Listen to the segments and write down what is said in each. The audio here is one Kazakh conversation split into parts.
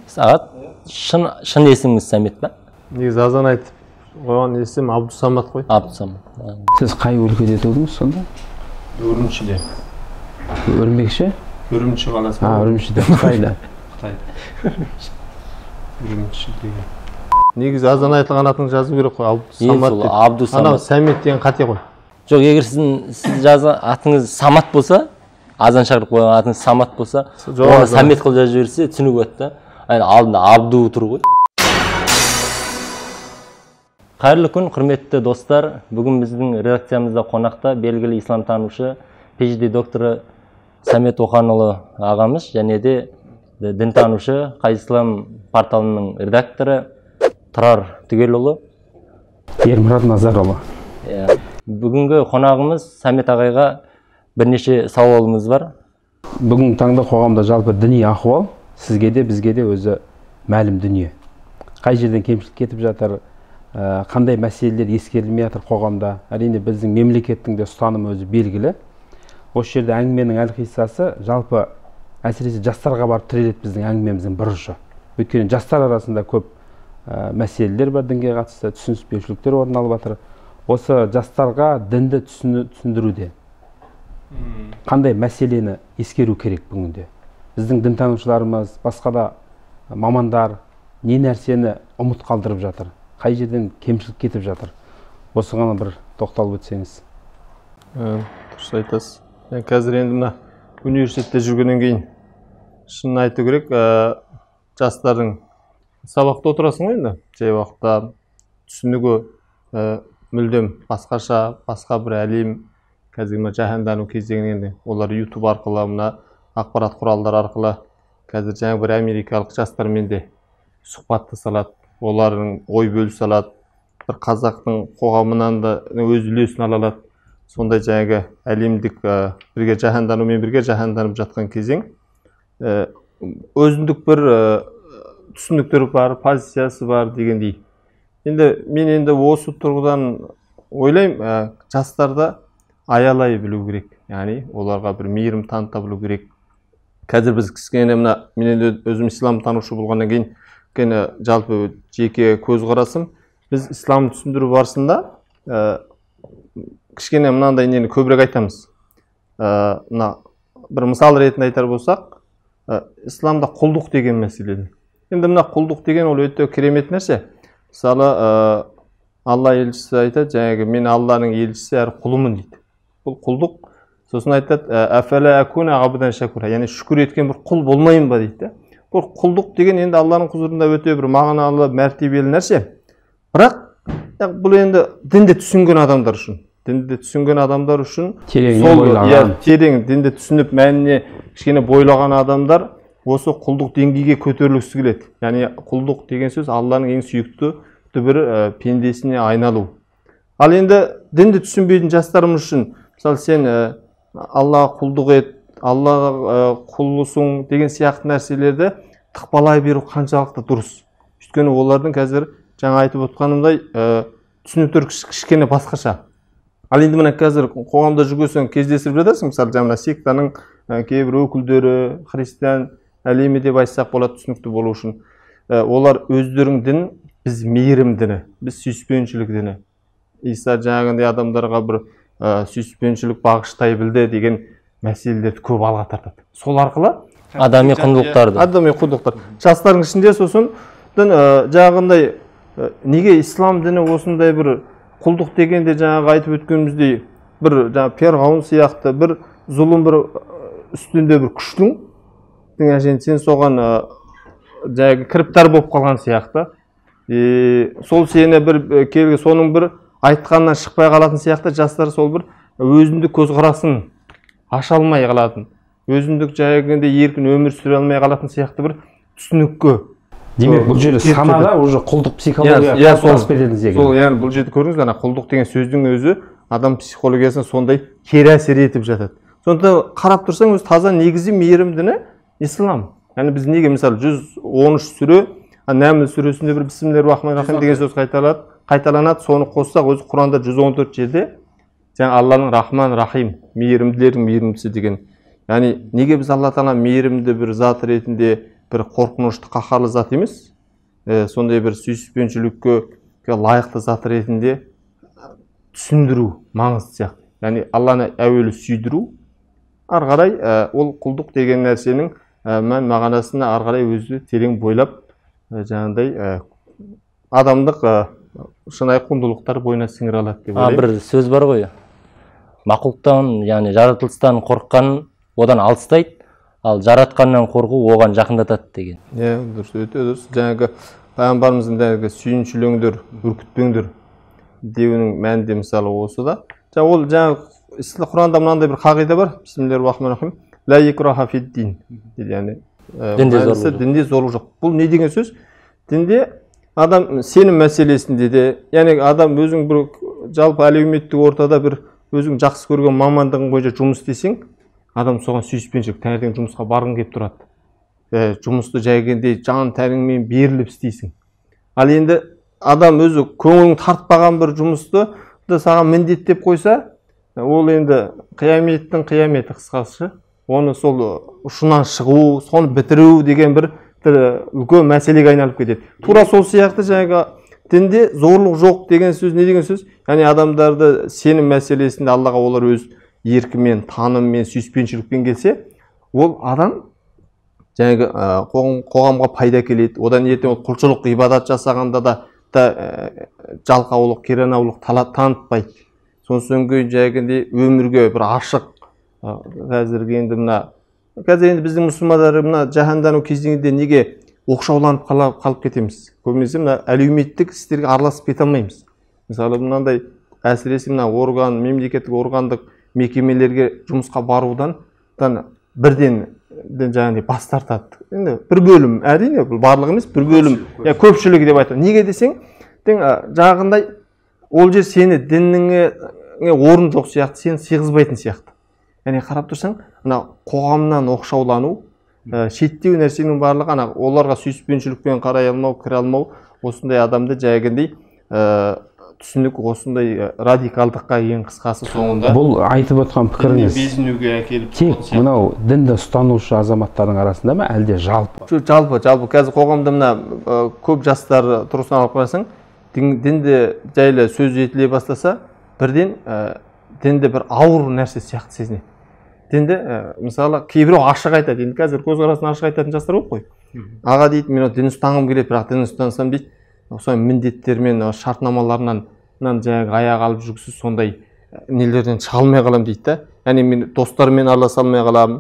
Сағат шын есіміңіз Сәмет па? Негізі азан айтып қойған есім Абдусамат қой. Абдусамат. Сіз қай өлкеде тудыңыз сонда? Үрімшіде. Үрмекші? Үрімші қаласы. Үрімшіде. Қытайда. Үрімші деген. Негізі азан айтылған атын жазу керек қой. Абдусамат деп. Абдусамат. Анау Сәмет деген қате қой. Жоқ, егер сіз атыңыз Самат болса, азан шақырып қойған атыңыз Самат болса, оны Сәмет қылып жазып жіберсе түсінік өтті. Алдында Абду тұр ғой. Қайырлы күн, құрметті достар. Бүгін біздің редакциямызда қонақта белгілі исламтанушы, PhD докторы Сәмет Оқанұлы ағамыз, және де дінтанушы Қайыслам порталының редакторы Тұрар Түгелұлы. Ермұрат Назарұлы. Бүгінгі қонағымыз Сәмет ағайға бірнеше сауалымыз бар. Бүгін таңда қоғамда жалпы діни ахуал сізге де бізге де өзі мәлім дүние. Қай жерден кемшілік кетіп жатыр, қандай мәселелер ескерілмей жатыр қоғамда. Әрине біздің мемлекеттің де ұстанымы өзі белгілі. Осы жерде әңгіменің әлқиссасы жалпы әсіресе жастарға барып тіреледі біздің әңгімеміздің бір ұшы. Өйткені жастар арасында көп мәселелер бар, дінге қатысты түсініспеушіліктер орын алып жатыр. Осы жастарға дінді түсіндіруде қандай мәселені ескеру керек бүгінде? Біздің дінтанушыларымыз, басқа да мамандар не нәрсені ұмыт қалдырып жатыр? Қай жерден кемшілік кетіп жатыр? Осыған бір тоқталып өтсеңіз. Дұрыс айтасыз. Мен қазір енді мына университетте жүргеннен кейін шынын айту керек, жастардың сабақта отырасың ғой енді, жай уақытта түсінігі мүлдем басқаша, басқа бір әлем, қазір жаһандану кезеңінде олар YouTube арқылы, мына ақпарат құралдары арқылы қазір жаңа бір америкалық жастармен де сұхбаттаса алады, олардың ой бөлісе алады, бір қазақтың қоғамынан да өз үлесін ала алады. Сондай жаңағы әлемдік бірге жаһанданумен бірге жаһанданып жатқан кезең, өзіндік бір түсініктер бар, позициясы бар дегендей. Енді мен осы тұрғыдан ойлаймын, жастарда аялай білу керек, яғни оларға бір мейірім таныта білу керек. Қазір біз кішкене мен өзім ислам танушы болғаннан кейін жалпы жеке көзқарасым, біз ислам түсіндіру барысында кішкене мынандай нені көбірек айтамыз. Бір мысал ретінде айтар болсақ, исламда құлдық деген мәселе. Енді мына құлдық деген ол өте керемет нәрсе. Мысалы, Алла елшісі айтады, жаңағы мен Алланың елшісі әрі құлымын дейді. Бұл құлдық. Сосын айтады, әфәлә әкуна ғабдан шәкура, яғни шүкір еткен бір құл болмайын ба дейді. Бұл құлдық деген енді Алланың құзырында өте бір мағыналы, мәртебелі нәрсе. Бірақ бұл енді дінді түсінген адамдар үшін, терең дінді түсініп мәніне кішкене бойлаған адамдар осы құлдық деңгейге көтерілгісі келеді. Яғни құлдық деген сөз Алланың ең сүйікті бір пендесіне айналу. Ал енді дінді түсінбейтін жастарымыз үшін, мысалы сен Аллаға құлдық ет, Аллаға құлысың деген сияқты нәрселерді тықпалай беру қаншалықты дұрыс. Өйткені олардың қазір жаңа айтып отқанымдай түсініктер кішкене басқаша. Ал енді мына қазір қоғамда жүргенсің кездесіп жатасың, мысалы жаңа сектаның кейбір өкілдері, христиан әлемі деп айтсақ болады түсінікті болу үшін. Олар өздерінің дін, біз мейірім діні, біз сүйіспеншілік діні. Иса жаңағындай адамдарға бір сүйіспеншілік бағыштай білді деген мәселелерді көп алға тартады. Сол арқылы адами құндылықтар. Жастардың ішінде сосын жаңағындай неге ислам діні осындай бір құлдық дегенде жаңағы айтып өткеніміздей бір перғауын сияқты бір зұлым бір үстінде бір күштің сен соған жаңағы кіріптар болып қалған сияқты. Сол сені бір келге соның бір айтқаннан шықпай қалатын сияқты, жастар сол бір өзіндік көзқарасын аша алмай қалатын, өзіндік жаңағындай еркін өмір сүре алмай қалатын сияқты бір түсінікке. Демек, бұл жерде санада уже құлдық психология қосып бердіңіз екен. Сол, яғни бұл жерде көрдіңіз, ана құлдық деген сөздің өзі адам психологиясына сондай кері әсер етіп жатады. Сондықтан қарап тұрсаң, өзі таза негізі мейірім діні ислам. Яғни біз неге мысалы 113 сүре, Нәмл сүресінде бір бисмиллахир рахманир рахим деген сөз қайталанады, соны қоссақ өзі Құранда 114 жерде жаңа Алланың Рахман Рахим, мейірімділердің мейірімдісі деген. Яғни неге біз Алла Тағала мейірімді бір зат ретінде бір қорқынышты қаһарлы зат емес, сондай бір сүйіспеншілікке лайықты зат ретінде түсіндіру маңызды сияқты. Яғни Алланы әуелі сүйдіру, ары қарай ол құлдық деген нәрсенің мән мағынасына ары қарай өзі терең бойлап, жаңағыдай адамдық шынайы құндылықтар бойына сіңіре алады деп ойлаймын. Бір сөз бар ғой, мақұлықтан, яғни жаратылыстан қорыққан одан алыстайды, ал жаратқаннан қорқу оған жақындатады деген. Дұрыс, өте дұрыс. Жаңағы пайғамбарымыздың сүйіншілеңдер, үркітпеңдер деуінің мәнінде мысалы осы да. Ол жаңағы Құранда мынандай бір қағида бар. Бисмиллахир-рахманир-рахим. Ла икраха фид-дин. Яғни дінде зорлық жоқ. Бұл не деген сөз? Дінде адам сенім мәселесінде де, яғни адам өзің бір жалпы әлеуметтік ортада бір өзің жақсы көрген мамандығың бойынша жұмыс істесең, адам соған сүйіспеншілік, таңертең жұмысқа барғың келіп тұрады. Жұмысты жайгенде жан тәніңмен беріліп істейсің. Ал енді адам өзі көңілің тартпаған бір жұмысты саған міндеттеп қойса, ол енді қияметтің қияметі қысқасы. Оны сол ұшынан шығу, соны бітіру деген бір үлкен мәселеге айналып кетеді. Тура сол сияқты жаңағы дінде зорлық жоқ деген сөз не деген сөз? Яғни адамдарды сенім мәселесінде Аллаға олар өз еркімен, таныммен, сүйіспеншілікпен келсе, ол адам жаңағы қоғамға пайда келеді. Одан ертең ол құлшылық ибадат жасағанда да жалқаулық, керенаулық танытпайды. Сосын кейін жаңағындай өмірге бір ашық. Қазір енді біздің мұсылмандар мына жаһандану кезеңінде неге оқшауланып қалып кетеміз? Көбінесе мына әлеуметтік істерге араласып кете алмаймыз. Мысалы мынандай әсіресе мына мемлекеттік органдық мекемелерге жұмысқа барудан бірден жаңағыдай бас тартады. Енді бір бөлім, әрине бұл барлығы емес, бір бөлім, көпшілігі деп айтады. Неге десең, жаңағындай ол жер сені дініңе орын жоқ сияқты, сені сыйғызбайтын сияқты. Яғни қарап тұрсаң, қоғамнан оқшаулану, шеттеу нәрсенің барлығы оларға сүйіспеншілікпен қарай алмау, кіре алмау, осындай адамды жайгендей түсінік осындай радикалдыққа ең қысқасы соңында. Бұл айтып отқан пікіріңіз безінуге әкеліп тек мынау дінді ұстанушы азаматтардың арасында ма, әлде жалпы? Жалпы. Қазір қоғамда мына көп жастар тұрғысынан алып қарасаң, дінді жайлы сөз етіле бастаса, бірден дінді бір ауыр нәрсе сияқты сезінеді. Дінді мысалы кейбіреу ашық айтады. Енді қазір көзқарасын ашық айтатын жастар көп қой. Аға дейді, мен дін ұстанғым келеді, бірақ дін ұстансам дейді, сол міндеттермен, шартнамаларынан жаңағы аяқ алып жүргісіз сондай нелерден шыға алмай қалам дейді да. Яғни мен достарыммен араласа алмай қалам.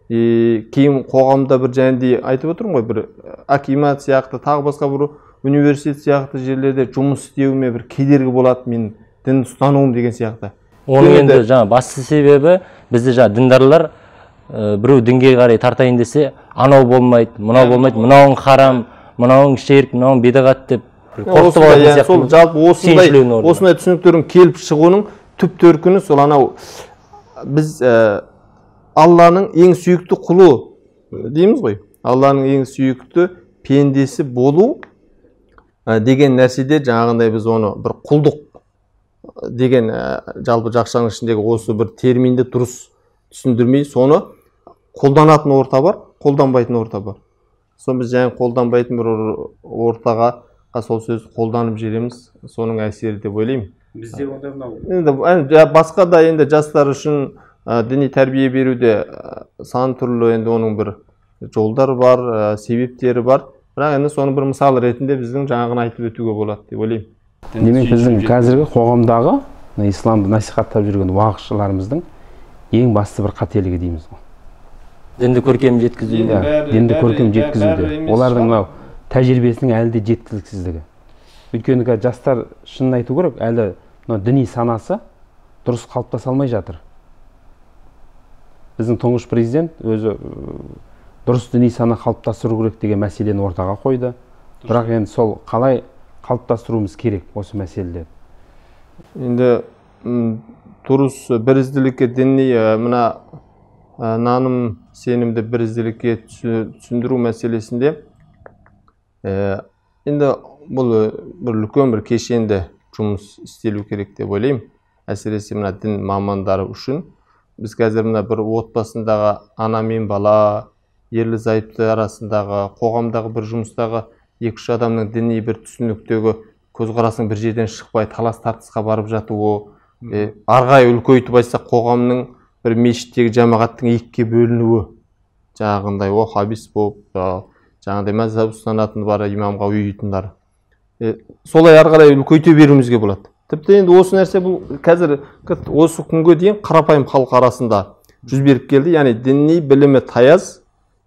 Кейін қоғамда бір жаңағыдай айтып отырмын ғой, бір акимат сияқты, тағы басқа бір университет сияқты жерлерде жұмыс істеуіме бір кедергі болады мен дін ұстануым деген сияқты. Оның енді жаңа басты себебі бізде жаңа діндарлар біреу дінге қарай тартайын десе, анау болмайды, мынау болмайды, мынауың харам, мынауың ширк, мынауың бидағат деп қорқытып алатын сияқты. Сол жалпы осындай түсініктердің келіп шығуының түп төркіні сол анау біз Алланың ең сүйікті құлы дейміз ғой. Алланың ең сүйікті пендесі болу деген нәрседе жаңағындай біз оны бір құлдық деген жалпы жақшаның ішіндегі осы бір терминді дұрыс түсіндірмей, соны қолданатын орта бар, қолданбайтын орта бар. Соны біз жаңа қолданбайтын бір ортаға сол сөзді қолданып жүреміз, соның әсері деп ойлаймын. Бізде онда мынау басқа да енді жастар үшін діни тәрбие беруде сан түрлі енді оның бір жолдар бар, себептері бар. Бірақ енді соны бір мысал ретінде біздің жаңағыны айтып өтуге болады деп ойлаймын. Демек біздің қазіргі қоғамдағы исламды насихаттап жүрген уағызшыларымыздың ең басты бір қателігі дейміз ғой. Дінді көркем жеткізу. Дінді көркем жеткізуде. Олардың мынау тәжірибесінің әлі де жеткіліксіздігі. Өйткені жастар шынын айту керек, әлі діни санасы дұрыс қалыптаса алмай жатыр. Біздің тұңғыш президент өзі дұрыс діни сана қалыптастыру керек деген мәселені ортаға қойды. Бірақ енді сол қалай қалыптастыруымыз керек осы мәселелер. Енді дұрыс бірізділікке діни мына наным сенімді бірізділікке түсіндіру мәселесінде енді бұл бір үлкен бір кешенді жұмыс істелу керек деп ойлаймын. Әсіресе мына дін мамандары үшін біз қазір мына бір отбасындағы ана мен бала, ерлі зайыпты арасындағы, қоғамдағы бір жұмыстағы екі-үш адамның діни бір түсініктегі көзқарасының бір жерден шықпай талас тартысқа барып жатуы, арғай үлкейтіп айтсақ қоғамның бір мешіттегі жамағаттың екіге бөлінуі, жаңағындай хабис болып, жаңағыдай мазхаб ұстанатын бар, имамға ұйитындар. Солай ары қарай үлкейте беруімізге болады. Тіпті енді осы нәрсе бұл қазір осы күнге дейін қарапайым халық арасында жүз беріп келді. Яғни діни білімі таяз,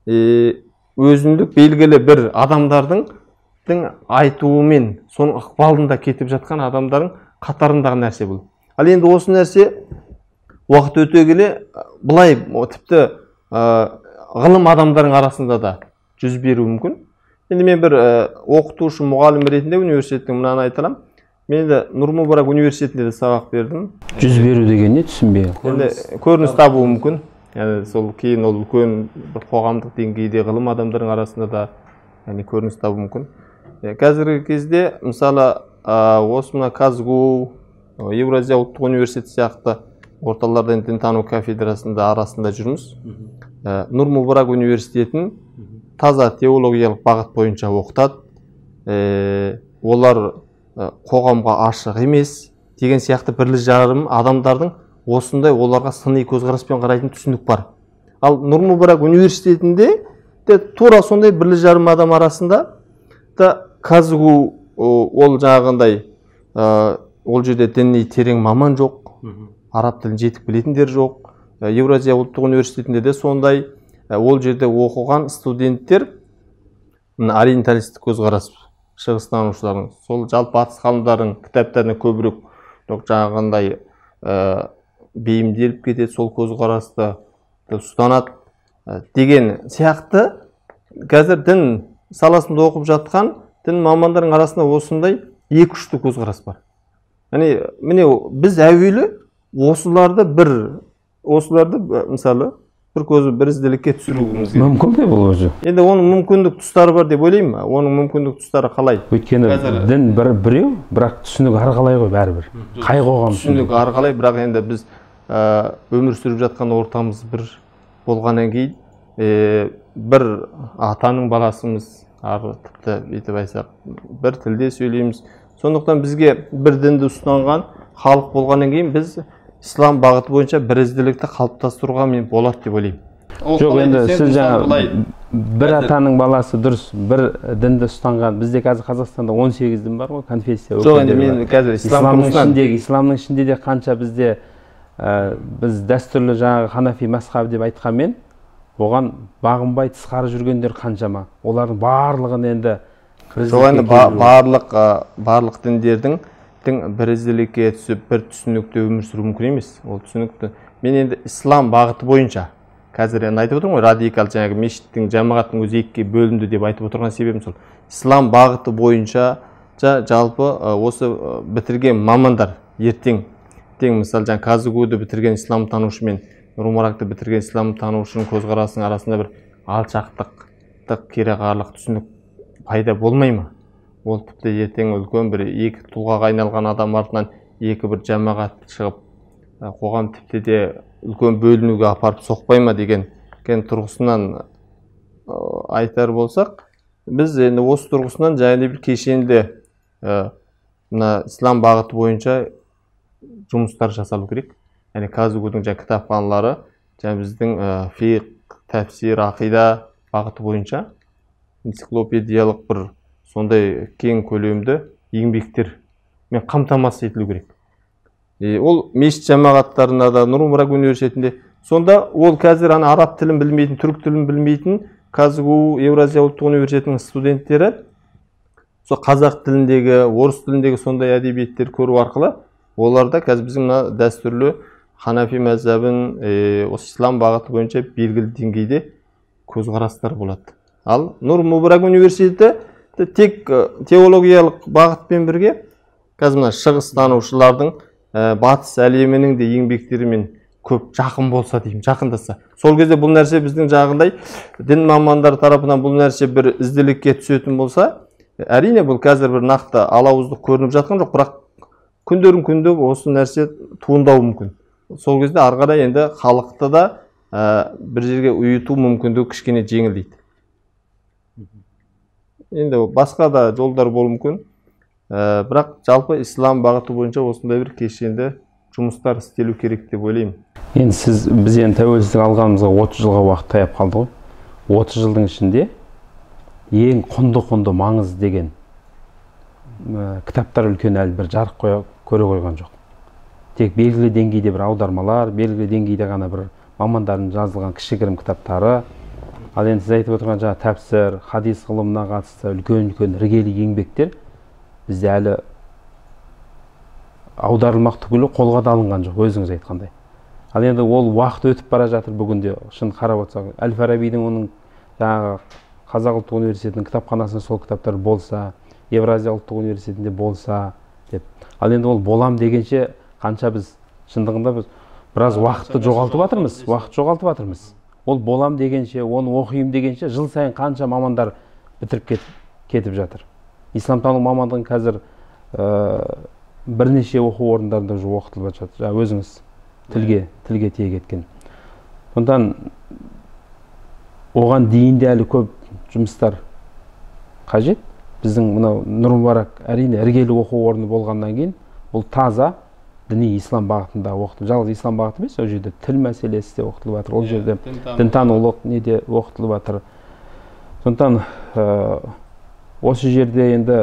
өзіндік белгілі бір адамдардың айтуымен, соның ықпалында кетіп жатқан адамдардың қатарындағы нәрсе бұл. Ал енді осы нәрсе уақыт өте келе былай тіпті ғылым адамдардың арасында да жүз беруі мүмкін. Енді мен бір оқытушы мұғалім ретінде университеттің мынаны айтарам. Мен де Нұр-Мүбарак университетінде де сабақ бердім. Жүз беру деген не, түсінбей? Енді көрініс табуы мүмкін. Яғни сол кейін ол үлкен бір қоғамдық деңгейде ғылым адамдардың арасында да көрініс табуы мүмкін. Қазіргі кезде мысалы осы мына Казгу, Евразия ұлттық университеті сияқты орталарда дінтану кафедрасында арасында жүрміз. Нұр-Мүбарак университетін таза теологиялық бағыт бойынша оқытады. Олар қоғамға ашық емес деген сияқты бірлі жарым адамдардың осындай оларға сыни көзқараспен қарайтын түсінік бар. Ал Нұр-Мүбарак университетінде тура сондай бірлі жарым адам арасында да Казгу ол жаңағындай ол жерде діни терең маман жоқ, араб тілін жетік білетіндер жоқ. Евразия ұлттық университетінде де сондай, ол жерде оқыған студенттер ориенталистік көзқарас, шығыстанушылардың, сол жалпы батыс ғалымдарының кітаптарына көбірек жаңағындай бейімделіп кетеді, сол көзқарасты ұстанады деген сияқты. Қазір дін саласында оқып жатқан дін мамандарының арасында осындай екі-үшті көзқарас бар. Міне біз әуелі осыларды мысалы бір ізділікке түсіруіміз керек. Мүмкін бе бұл өзі? Енді оның мүмкіндік тұстары бар деп ойлаймын. Оның мүмкіндік тұстары қалай? Өйткені дін біреу, бірақ түсінік әрқалай ғой бәрібір. Қай қоғам түсінік әрқалай, бірақ енді біз өмір сүріп жатқан ортамыз бір болғаннан кейін бір атаның баласымыз, тіпті бүйтіп айтсақ, бір тілде сөйлейміз. Сондықтан бізге бір дінді ұстанған халық болғаннан кейін біз ислам бағыты бойынша бір ізділікті қалыптастыруға мен болады деп ойлаймын. Жоқ, енді сіз жаңа бір атаның баласы дұрыс, бір дінді ұстанған. Бізде қазір Қазақстанда 18 дін бар ғой, конфессия. Жоқ, енді мен қазір исламның ішінде де қанша бізде біз дәстүрлі жаңағы ханафи мазхабы деп айтқанмен, оған бағынбай тысқары жүргендер қаншама. Олардың барлығын енді барлық діндердің бір ізділікке түсіп, бір түсінікте өмір сүру мүмкін емес. Ол түсінікті. Мен енді ислам бағыты бойынша, қазір енді айтып отырмын ғой, радикал жаңағы мешіттің, жамағаттың өзі екіге бөлінді деп айтып отырған себебім сол. Ислам бағыты бойынша жалпы осы бітірген мамандар ертең мысалы жаңағы Казгуді бітірген ислам танушы мен Нұр-Мүбаракты бітірген ислам танушының көзқарасының арасында бір алшақтық, кереғарлық түсінік пайда болмай ма? Ол тіпті ертең үлкен бір екі тұлғаға айналған адам артынан екі бір жамағат шығып, қоғам тіпті де үлкен бөлінуге апарып соқпай ма деген тұрғысынан айтар болсақ, біз енді осы тұрғысынан және бір кешенді ислам бағыты бойынша жұмыстар жасалу керек. Яғни Казгудың кітапханалары біздің фиқ, тәфсир, ақида бағыты бойынша энциклопедиялық бір сондай кең көлемді еңбектер мен қамтамасыз етілу керек. Ол мешіт жамағаттарына да Нұр-Мүбарак университетінде сонда ол қазір араб тілін білмейтін, түрік тілін білмейтін Казгу, Евразия ұлттық университетінің студенттері сол қазақ тіліндегі, орыс тіліндегі сондай әдебиеттер көру арқылы оларда қазір біздің дәстүрлі ханафи мазхабын, осы ислам бағыты бойынша белгілі деңгейде көзқарастар болады. Ал Нұр-Мүбарак университеті тек теологиялық бағытпен бірге қазір шығыстанушылардың батыс әлемінің де еңбектерімен көп жақын болса деймін, жақындаса. Сол кезде бұл нәрсе біздің жағындай дін мамандары тарапынан бұл нәрсе бір ізділікке түсетін болса, әрине бұл қазір бір нақты алауыздық көрініп жатқан жоқ, бірақ күндерін күнде осы нәрсе туындауы мүмкін. Сол кезде ары қарай енді халықты да бір жерге ұйыту мүмкіндігі кішкене жеңілдейді. Енді басқа да жолдар болуы мүмкін. Бірақ жалпы ислам бағыты бойынша осындай бір кешенді жұмыстар істелу керек деп ойлаймын. Енді біз тәуелсіздік алғанымызға 30 жылға уақыт таяп қалды ғой. 30 жылдың ішінде ең құнды маңыз деген кітаптар үлкен әлі бір жарық көре қойған жоқ. Тек белгілі деңгейде бір аудармалар, белгілі деңгейде ғана бір мамандардың жазылған кішігірім кітаптары. Ал енді сіз айтып отырған жаңа тәпсір, хадис ғылымына қатысты үлкен іргелі еңбектер бізде әлі аударылмақ түгілі қолға да алынған жоқ, өзіңіз айтқандай. Ал енді ол уақыт өтіп бара жатыр бүгінде. Шын қарап отырсақ, Әл-Фарабидің оның жаңағы Қазақ ұлттық университетінің кітапханасында сол кітаптар болса, Евразия ұлттық университетінде болса деп. Ал енді ол болам дегенше қанша біз шындығында біз біраз уақытты жоғалтып жатырмыз. Ол болам дегенше, оны оқимын дегенше жыл сайын қанша мамандар бітіріп кетіп жатыр. Исламтану мамандығын қазір бірнеше оқу орындарында оқытылып жатыр. Өзіңіз тілге тиек еткен. Сондан оған дейін де әлі көп жұмыстар қажет. Біздің мынау Нұр Мүбарак әрине іргелі оқу орны болғаннан кейін бұл таза діни ислам бағытында оқытылып, жалғыз ислам бағыты емес, ол жерде тіл мәселесі де оқытылып жатыр, ол жерде дінтанулық неде оқытылып жатыр. Сондықтан осы жерде енді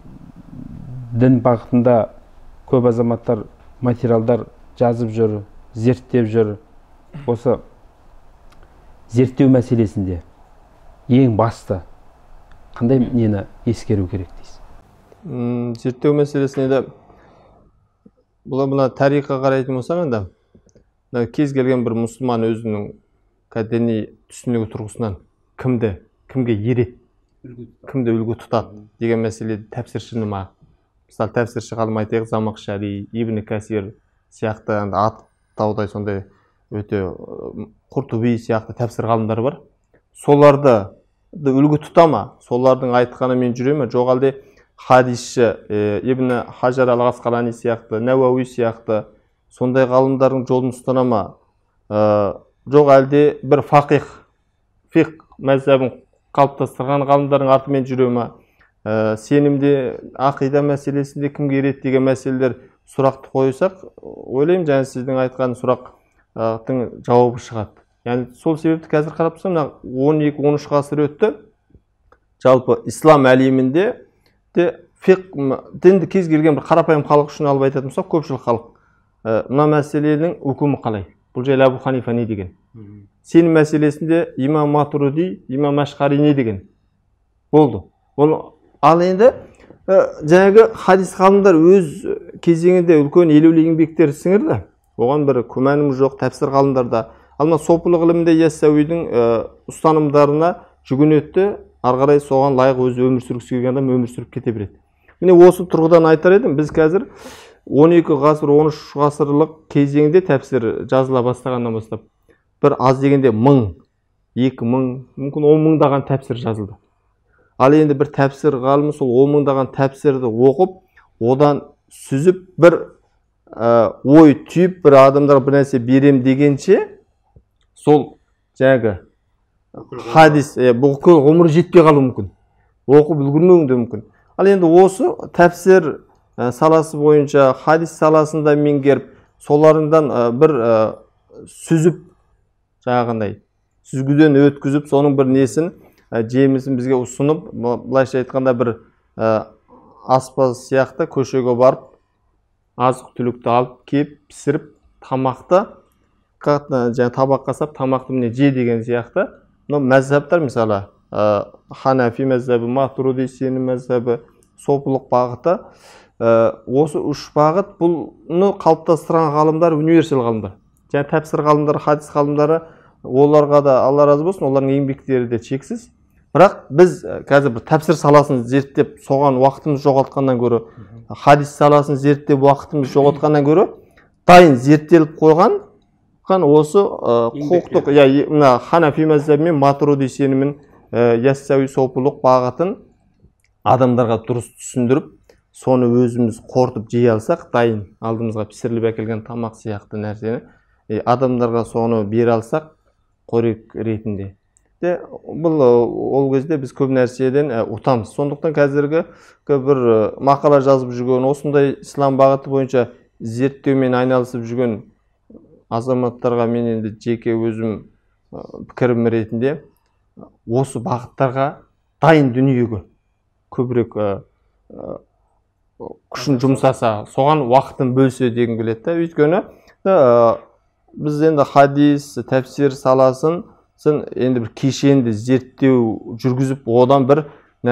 дін бағытында көп азаматтар материалдар жазып жүр, зерттеп жүр. Осы зерттеу мәселесінде ең басты қандай нені ескеру керек дейсіз? Зерттеу мәселесінде мына тарихқа қарайтын болсақ, енді кез келген бір мұсылман өзінің діни түсінігі тұрғысынан кімге ереді, кімді үлгі тұтады деген мәселеде тәпсіршіні мысалы тәпсірші ғалым айтайық, Замақшари, Ибн Касир сияқты аттаудай сондай өте Құртуби сияқты тәпсір ғалымдар бар. Соларды үлгі тұтама, солардың айтқаны мен жүреме, жоқ әлде хадисші Ибн Хажар Ал-Ғасқалани сияқты, Науауи сияқты сондай ғалымдардың жолын ұстанама, жоқ әлде бір фиқ мәзһабын қалыптастырған ғалымдардың артымен жүреме, сенімде, ақида мәселесінде кімге ереді деген мәселелер сұрақты қойсақ, ойлаймын жаңа сіздің айтқан сұрақтың жауабы шығады. Яғни сол себепті қазір қарап тұрсам, 12-13 ғасыр өтті. Жалпы ислам әлемінде дінді кез келген бір қарапайым халық үшін алып айтатын болсақ, көпшілік халық мына мәселенің үкімі қалай? Бұл жайлы Абу Ханифа не деген? Сенім мәселесінде имам Матуриди, имам Ашқари не деген? Болды. Ал енді жаңағы хадис ғалымдар өз кезеңінде үлкен елеулі еңбектер сіңірді. Оған бір күмәнім жоқ, тәпсір ғалымдарда. Ал мына сопылық ілімде Яссауидің ұстанымдарына жүгінетті, ары қарай соған лайық өзі өмір сүргісі келген адам өмір сүріп кете береді. Міне осы тұрғыдан айтар едім, біз қазір 12 ғасыр, 13 ғасырлық кезеңде тәпсір жазыла бастағаннан бастап, бір аз дегенде 1000, 2000, мүмкін 10 мыңдаған тәпсір жазылды. Ал енді бір тәпсір ғалымы сол 10 мыңдаған тәпсірді оқып, одан сүзіп бір ой түйіп, бір адамдарға бір нәрсе берем дегенше, сол жаңағы хадис, бүкіл ғұмыры жетпей қалуы мүмкін. Оқып үлгермеуі де мүмкін. Ал енді осы тәпсір саласы бойынша хадис саласында меңгеріп, соларыңдан бір сүзіп, жаңағындай сүзгіден өткізіп, соның бір несін, жемісін бізге ұсынып, былайша айтқанда бір аспаз сияқты көшеге барып, азық түлікті алып, кеп, пісіріп, тамақты табаққа сап, тамақты міне же деген сияқты. Мәзһабтар мысалы Ханафи мәзһабы, Матуриди сенім мәзһабы, сопылық бағыты, осы үш бағыт бұны қалыптастырған ғалымдар универсал ғалымдар. Және тәпсір ғалымдары, хадис ғалымдары, оларға да Алла разы болсын, олардың еңбектері де шексіз. Бірақ біз қазір бір тәпсір саласын зерттеп, соған уақытымыз жоғалтқаннан гөрі, хадис саласын зерттеп уақытымыз жоғалтқаннан гөрі, дайын зерттеліп қойған осы құқықтық, мына Ханафи мәзһабы мен Матуриди сенімін, Яссауи сопылық бағытын адамдарға дұрыс түсіндіріп, соны өзіміз қорытып жей алсақ, дайын алдымызға пісіріліп әкелген тамақ сияқты нәрсені адамдарға соны бере алсақ, қорек ретінде. Бұл ол кезде біз көп нәрседен ұтамыз. Сондықтан қазіргі бір мақала жазып жүрген, осындай ислам бағыты бойынша зерттеумен айналысып жүрген азаматтарға мен енді жеке өзім пікірім ретінде осы бағыттарға дайын дүниеге көбірек күшін жұмсаса, соған уақытын бөлсе дегім келеді да. Өйткені біз енді хадис, тәпсир саласын енді бір кешенді зерттеу жүргізіп, одан бір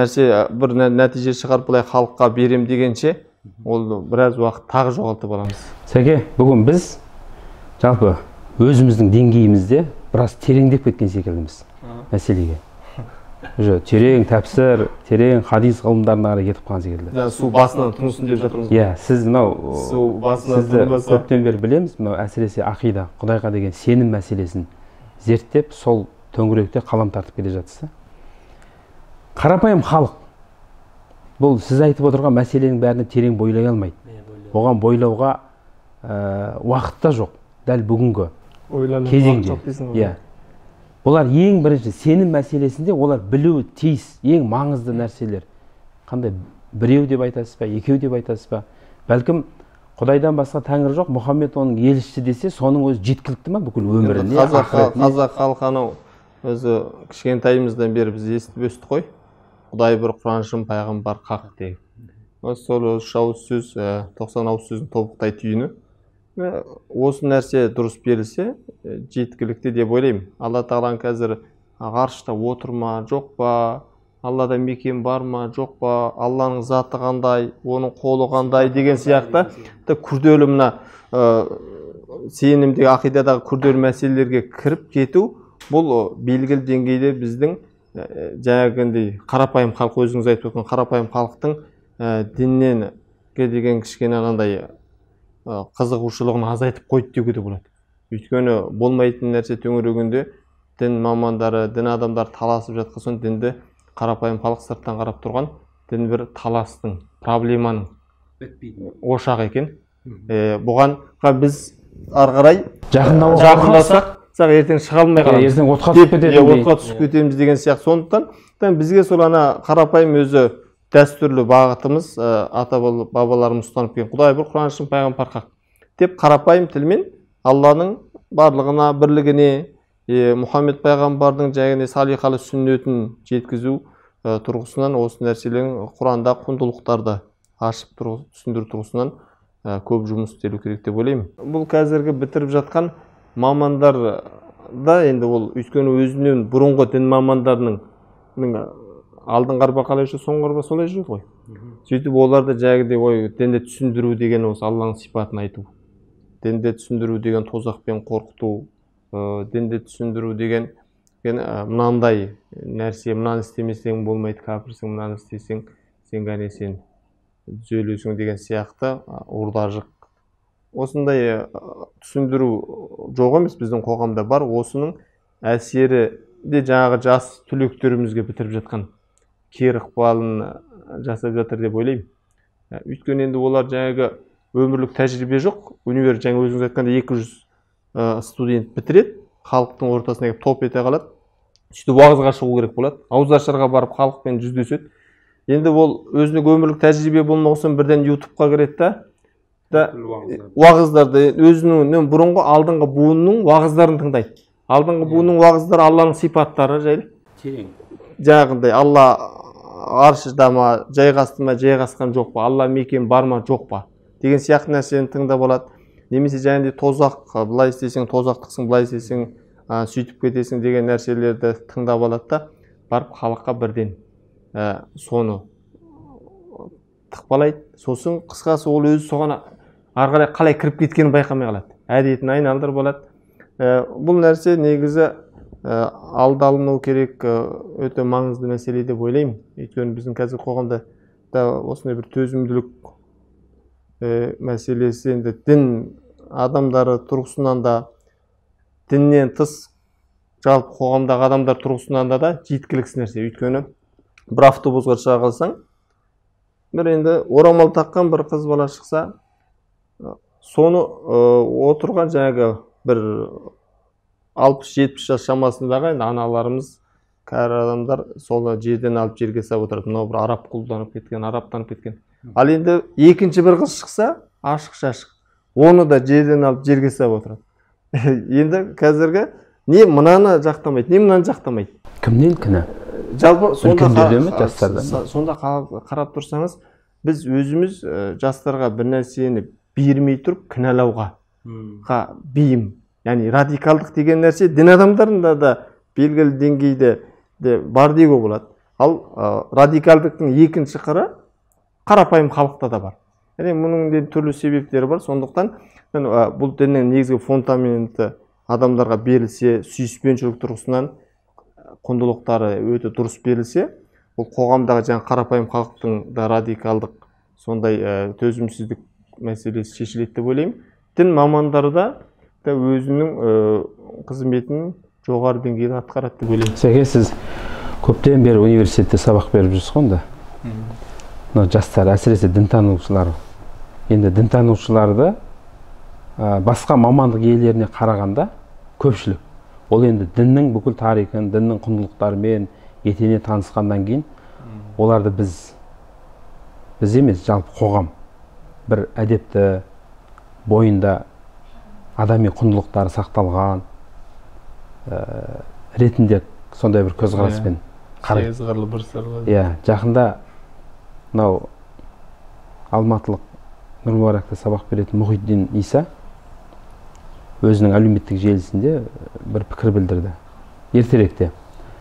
нәтиже шығарып былай халыққа берем дегенше, ол біраз уақыт тағы жоғалтып аламыз. Сәке, бүгін біз жалпы өзіміздің деңгейімізде біраз тереңдеп кеткен секілдіміз мәселеге. Уже терең тәпсір, терең хадис ғылымдарына қарай кетіп қалған секілді. Су басынан тұнсын деп жатырмыз. Иә, сіз сізді көптен бері білеміз, әсіресе ақида, Құдайға деген сенім мәселесін зерттеп, сол төңіректе қалам тартып келе жатсыз. Қарапайым халық бұл сіз айтып отырған мәселенің бәріне терең бойлай алмайды. Оған бойлауға уақыт та жоқ, дәл бүгінгі кезеңде. Иә. Олар ең бірінші сенім мәселесінде олар білуі тиіс, ең маңызды нәрселер. Қандай, біреу деп айтасыз ба, екеу деп айтасыз ба? Бәлкім Құдайдан басқа тәңір жоқ, Мұхаммед оның елшісі десе, соның өзі жеткілікті ма бүкіл өміріне? Қазақ халқы анау өзі кішкентайымыздан бері біз естіп өстік қой. Құдай бір, Құраншым, пайғамбар хақ деген. Сол 3 ауыз сөз, 90 ауыз сөздің тобықтай түйіні. Осы нәрсе дұрыс берілсе, жеткілікті деп ойлаймын. Алла тағаланың қазір ғарышта отыр ма, жоқ па? Аллада мекен бар ма, жоқ па, Алланың заты қандай, оның қолы қандай деген сияқты күрделі мына сенімдегі ақидадағы күрделі мәселелерге кіріп кету, бұл белгілі деңгейде біздің жаңағындай қарапайым халық, өзіңіз айтып отырған қарапайым халықтың діннен деген кішкене қандай қызығушылығын азайтып қойды деуге де болады. Өйткені болмайтын нәрсе төңірегінде дін мамандары, дін адамдары таласып жатқан соң дінді қарапайым халық сырттан қарап тұрған дін бір таластың, проблеманың ошағы екен. Бұған біз ары қарай жақындасақ, ертең шыға алмай қаламыз. Ертең отқа түсіп кетеміз деген сияқты. Сондықтан бізге сол қарапайым өзі дәстүрлі бағытымыз, ата бабаларымыз ұстанып келген Құдай бір, Құраншым, пайғамбар хақ деп қарапайым тілмен Алланың барлығына, бірлігіне, Мұхаммед пайғамбардың жаңағындай салиқалы сүннетін жеткізу тұрғысынан осы нәрселердің Құранда құндылықтарды ашып түсіндіру тұрғысынан көп жұмыс істелу керек деп ойлаймын. Бұл қазіргі бітіріп жатқан мамандар да енді ол өйткені өзінен бұрынғы дін мамандарының алдыңғы арба қалай жүрсе, соңғы арба солай жүреді ғой. Сөйтіп оларды жаңағыдай дінді түсіндіру деген осы Алланың сипатын айту. Дінді түсіндіру деген тозақпен қорқыту, дінді түсіндіру деген мынандай нәрсе, мынаны істемесең болмайды, кәпірсің, мынаны істесең сен ғана сен түзелесің деген сияқты ұрда-жық. Осындай түсіндіру жоқ емес, біздің қоғамда бар. Осының әсері де жаңағы жас түлектерімізге бітіріп жатқан кері ықпалын жасап жатыр деп ойлаймын. Өйткені енді олар жаңағы өмірлік тәжірибе жоқ. Универ жаңа өзіңіз айтқанда 200 студент бітіреді, халықтың ортасына келіп топ ете қалады. Сөйтіп уағызға шығу керек болады. Ауызашарға барып халықпен жүздеседі. Енді ол өзінің өмірлік тәжірибе болмағасын бірден YouTube-қа кіреді да уағыздарды өзінің бұрынғы алдыңғы буынның уағыздарын тыңдайды. Алдыңғы буынның уағыздары Алланың сипаттары жайлы. Жаңағындай Алла аршыда ма, жайғасты ма, жайғасқан жоқ па, Алла мекен бар ма, жоқ па деген сияқты нәрсені тыңдап алады. Немесе жаңағындай тозақ, былай істесең тозақтықсың, былай істесең сөйтіп кетесің деген нәрселерді тыңдап алады да, барып халыққа бірден соны тықпалайды. Сосын қысқасы ол өзі соған ары қарай қалай кіріп кеткенін байқамай қалады. Әдетін айналдырып алады. Бұл нәрсе негізі алдалыну керек, өте маңызды мәселе деп ойлаймын. Өйткені біздің қазір қоғамда осындай бір төзімділік мәселесі, енді дін адамдары тұрғысынан да, діннен тыс жалпы қоғамдағы адамдар тұрғысынан да жеткіліксіз нәрсе. Өйткені бір автобусқа шыға қалсаң, бір енді орамал таққан бір қыз бала шықса, соны отырған жаңағы бір 60-70 жас шамасындағы енді аналарымыз, кәрі адамдар сол жерден алып жерге салып отырады. Мынау бір араб құлданып кеткен, араптанып кеткен. Ал енді екінші бір қыз шықса, ашық-шашық, оны да жерден алып жерге салып отырады. Енді қазіргі не мынаны жақтамайды, не мынаны жақтамайды. Кімнен кінә? Жалпы сонда қарап тұрсаңыз, біз өзіміз жастарға бір нәрсені бермей тұрып кінәлауға бейім. Яғни радикалдық деген нәрсе дін адамдарында да белгілі деңгейде бар деуге болады. Ал радикалдықтың екінші қыры қарапайым халықта да бар. Яғни мұның түрлі себептері бар. Сондықтан бұл діннің негізгі фундаменті адамдарға берілсе, сүйіспеншілік тұрғысынан құндылықтары өте дұрыс берілсе, бұл қоғамдағы жаңа қарапайым халықтың да радикалдық сондай төзімсіздік мәселесі шешіледі деп ойлаймын. Дін мамандары да өзінің қызметін жоғары деңгейде атқарады деп ойлаймын. Сәке, сіз көптен бері университетте сабақ беріп жүрсіз ғой онда. Жастар, әсіресе дінтанушылар. Енді дінтанушыларды басқа мамандық иелеріне қарағанда көпшілік. Ол енді діннің бүкіл тарихын, діннің құндылықтарымен етене танысқаннан кейін, оларды біз емес, жалпы қоғам бір әдепті, бойында адами құндылықтары сақталған ретінде сондай бір көзқараспен қарайды. Сегіз қырлы бір сырлы. Жақында мынау алматылық Нұр-Мүбаракта сабақ беретін Мұхиддин Иса өзінің әлеуметтік желісінде бір пікір білдірді. Ертеректе.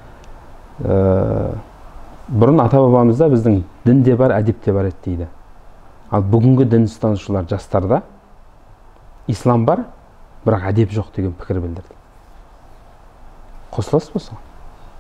Бұрын ата-бабамызда біздің дін де бар, әдеп те бар еді дейді. Ал бүгінгі дін ұстанушылар жастарда ислам бар, бірақ әдеп жоқ деген пікір білдірді. Қосыласыз ба соған?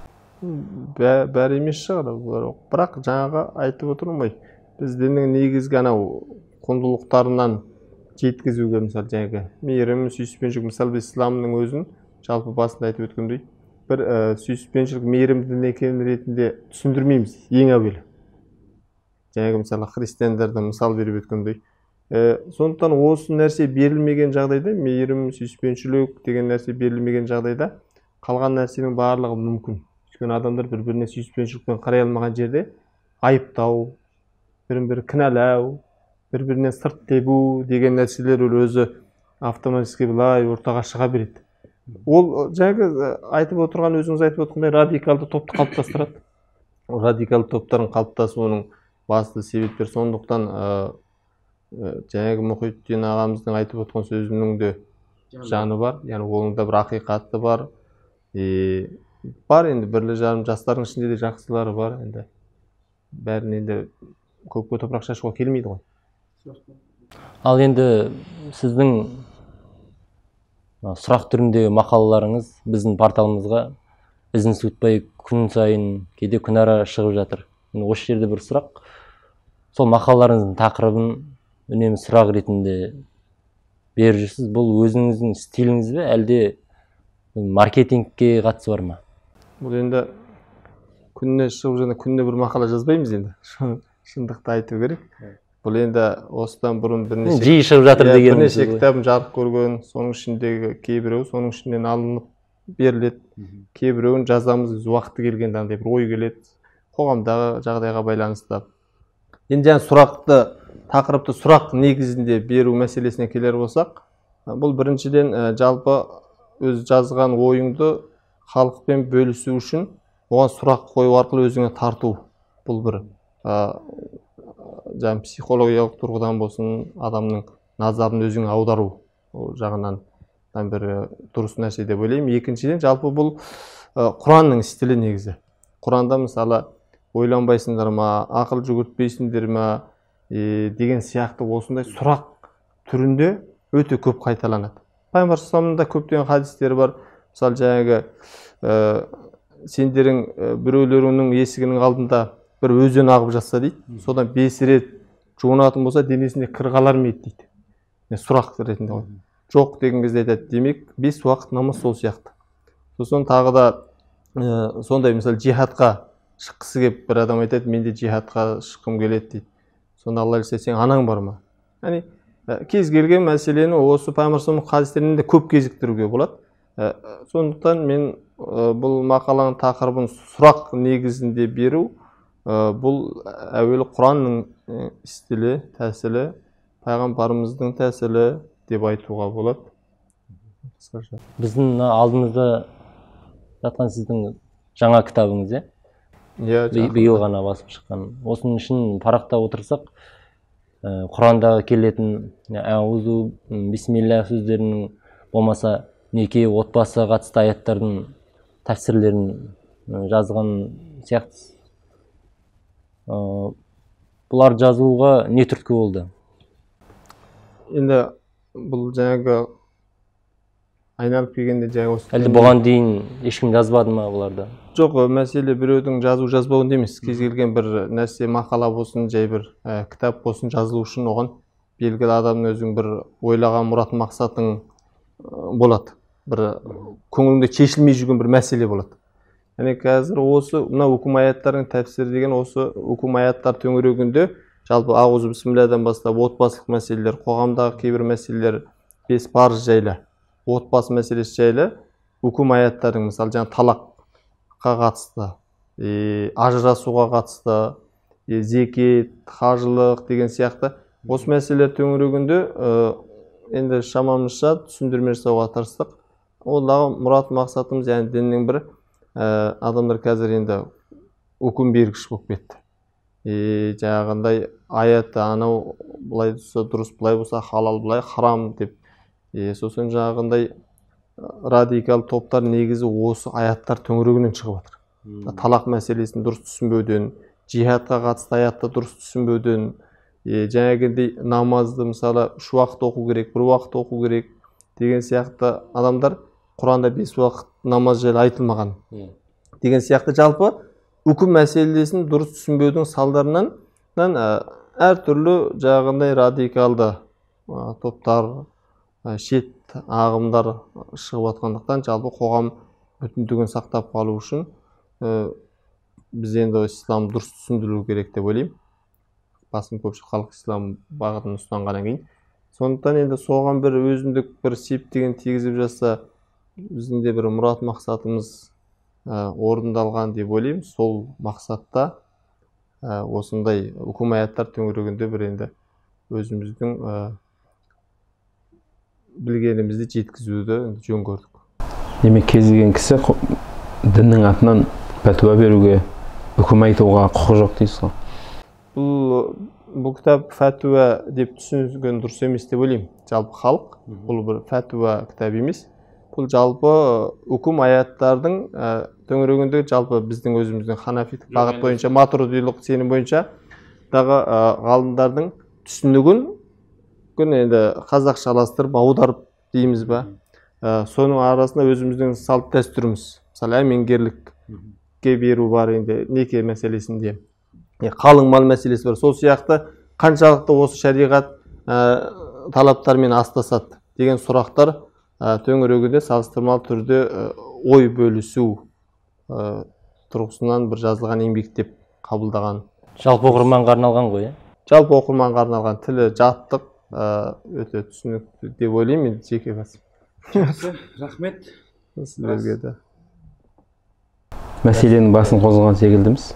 Бәрі емес шығар, бірақ жаңағы айтып отырмын ғой, біз діннің негізгі анау құндылықтарынан жеткізуге, мысалы жаңағы мейірім, сүйіспеншілік, мысалы исламның өзін жалпы басында айтып өткендей, бір сүйіспеншілік, мейірім дін екенін ретінде түсіндірмейміз ең әуелі. Жаңағы мысалы христиандарда мысал беріп өткендей. Сондықтан осы нәрсе берілмеген жағдайда, мейірім, сүйіспеншілік деген нәрсе берілмеген жағдайда қалған нәрсенің барлығы мүмкін. Өйткені адамдар бір-біріне сүйіспеншілікпен қарай алмаған жерде айыптау, бірін-бірі кінәлау, бір-бірінен сырт тебу деген нәрселер өзі автоматически былай ортаға шыға береді. Ол жаңағы айтып отырған, өзіңіз айтып отырғандай радикалды топты қалыптастырады. Радикалды топтардың қалыптасуының басты себептер. Сондықтан жаңағы Мұхиддин ағамыздың айтып отырған сөзінің де жаны бар. Яғни оның да бір ақиқаты бар. Бар енді бірлі-жарым жастардың ішінде де жақсылары бар. Енді бәрін енді көпке топырақ шашуға келмейді ғой. Ал енді сіздің сұрақ түріндегі мақалаларыңыз біздің порталымызға ізін суытпай күн сайын кейде күн ара шығып жатыр. Осы жерде бір сұрақ. Сол мақалаларыңыздың тақырыбын үнемі сұрақ ретінде беріп жүрсіз. Бұл өзіңіздің стиліңіз бе, әлде маркетингке қатысы бар ма? Бұл енді күніне шығып жаңа күніне бір мақала жазбаймыз енді. Шындықты айту керек. Бұл енді осыдан бұрын жиі шығып жатыр деген. Бірнеше кітабым жарық көрген, соның ішіндегі кейбіреуі соның ішінен алынып беріледі. Кейбіреуін жазамыз, уақыты келгенде андай бір ой келеді. Қоғамдағы жағдайға байланысты. Енді жаңа сұрақты, тақырыпты сұрақ негізінде беру мәселесіне келер болсақ, бұл біріншіден жалпы өз жазған ойыңды халықпен бөлісу үшін оған сұрақ қою арқылы өзіңе тарту. Бұл бір жаңа психологиялық тұрғыдан болсын, адамның назарын өзіңе аудару жағынан бір дұрыс нәрсе деп ойлаймын. Екіншіден, жалпы бұл Құранның стилі негізі. Құранда мысалы ойланбайсыңдар ма, ақыл жүгіртпейсіңдер ма деген сияқты осындай сұрақ түрінде өте көп қайталанады. Пайғамбар саллаллаху алейхи вассаламның көптеген хадистері бар. Мысалы жаңағы сендерің біреулеріңнің есігінің алдында бір өзен ағып жатса дейді, содан 5 рет жуынатын болса денесінде кір қалар ма еді дейді. Сұрақ ретінде ғой. Жоқ деген кезде айтады, демек 5 уақыт намаз сол сияқты. Сосын тағы да сондай мысалы жихадқа шыққысы келіп бір адам айтады, мен де жихадқа шыққым келеді дейді. Сонда Алла айтса, сен анаң бар ма? Яғни кез келген мәселені осы пайғамбар саллаллаху алейхи хадистерінен де көп кезіктіруге болады. Сондықтан мен бұл мақаланың тақырыбын сұрақ негізінде беру, бұл әуелі Құранның стилі, тәсілі, пайғамбарымыздың тәсілі деп айтуға болады. Біздің алдымызда жатқан сіздің жаңа кітабыңыз, биыл ғана басып шыққан. Осының үшін парақтап отырсақ, Құрандағы келетін әузу, бисмилля сөздерінің болмаса неке, отбасыға қатысты аяттардың тәфсірлерін жазған сияқты. Бұлар жазуға не түрткі болды? Енді бұл жаңағы айналып келгенде жаңа осы... Әлде бұған дейін ешкім жазбады ма бұларды? Жоқ, мәселе біреудің жазбауында емес. Кез келген бір нәрсе, мақала болсын, жай бір кітап болсын, жазылу үшін оған белгілі адамның өзің бір ойлаған мұрат мақсатың болады. Бір көңіліңде шешілмей жүрген бір мәселе болады. Яғни қазір осы мына үкім аяттардың тәпсірі деген осы үкім аяттар төңірегінде жалпы ауызы бісмілләдан бастап отбасылық мәселелер, қоғамдағы кейбір мәселелер, 5 парыз жайлы, отбасы мәселесі жайлы үкім аяттардың, мысалы жаңа талаққа қатысты, ажырасуға қатысты, зекет, қажылық деген сияқты осы мәселелер төңірегінде енді шамамызша түсіндірме жасауға тырыстық. Ондағы мұрат мақсатымыз, яғни діннің бір адамдар қазір енді үкім бергіш болып кетті. Жаңағындай аятты анау былай болса дұрыс, былай болса халал, былай харам деп. Сосын жаңағындай радикал топтар негізі осы аяттар төңірегінен шығып жатыр. Талақ мәселесін дұрыс түсінбеуден, жихадқа қатысты аятты дұрыс түсінбеуден, жаңағындай намазды мысалы 3 уақыт оқу керек, 1 уақыт оқу керек деген сияқты адамдар Құранда 5 уақыт намаз жайлы айтылмаған деген сияқты жалпы үкім мәселесін дұрыс түсінбеудің салдарынан әртүрлі жағындай радикалды топтар, шет ағымдар шығып жатқандықтан жалпы қоғам бүтіндігін сақтап қалу үшін біз енді ислам дұрыс түсіндірілу керек деп ойлаймын. Басым көпшілік халық ислам бағытын ұстанғаннан кейін. Сондықтан енді соған бір өзіндік бір септігін тигізіп жатса, біздің де бір мұрат мақсатымыз орындалған деп ойлаймын. Сол мақсатта осындай үкім аяттар төңірегінде бір енді өзіміздің білгенімізді жеткізуді жөн көрдік. Демек кез келген кісі діннің атынан пәтуа беруге, үкім айтуға құқы жоқ дейсіз ғой? Бұл кітап фәтуа деп түсінген дұрыс емес деп ойлаймын. Жалпы халық, бұл бір фәтуа кітап емес. Бұл жалпы үкім аяттардың төңірегінде жалпы біздің өзіміздің ханафиттік бағыт бойынша, матуридилық сенім бойынша дағы ғалымдардың түсінігін енді қазақшаластырып, аударып дейміз ба. Соның арасында өзіміздің салт дәстүріміз, мысалы әмеңгерлікке беру бар, енді неке мәселесінде, қалың мал мәселесі бар. Сол сияқты қаншалықты осы шариғат талаптармен астасады деген сұрақтар төңірегінде салыстырмалы түрде ой бөлісу тұрғысынан бір жазылған еңбек деп қабылдаған. Жалпы оқырманға арналған ғой, Жалпы оқырманға арналған, тілі жаттық, өте түсінікті деп ойлаймын, жеке басым. Жақсы, рахмет. Сіздерге де. Мәселенің басын қозғаған секілдіміз.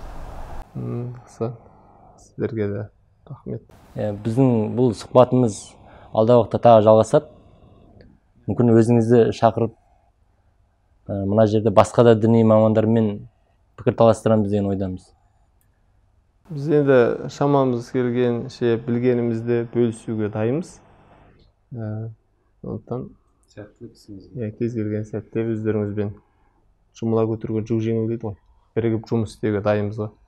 Сіздерге де рахмет. Біздің бұл сұхбатымыз алдағы уақытта тағы жалғасады. Мүмкін өзіңізді шақырып, мына жерде басқа да діни мамандармен пікір таластырамыз деген ойдамыз. Біз енді шамамыз келгенше білгенімізді бөлісуге дайынбыз. Сондықтан кез келген сәтте өздеріңізбен жұмыла көтерген жүк жеңіл дейді ғой. Бірігіп жұмыс істеуге дайынбыз ғой.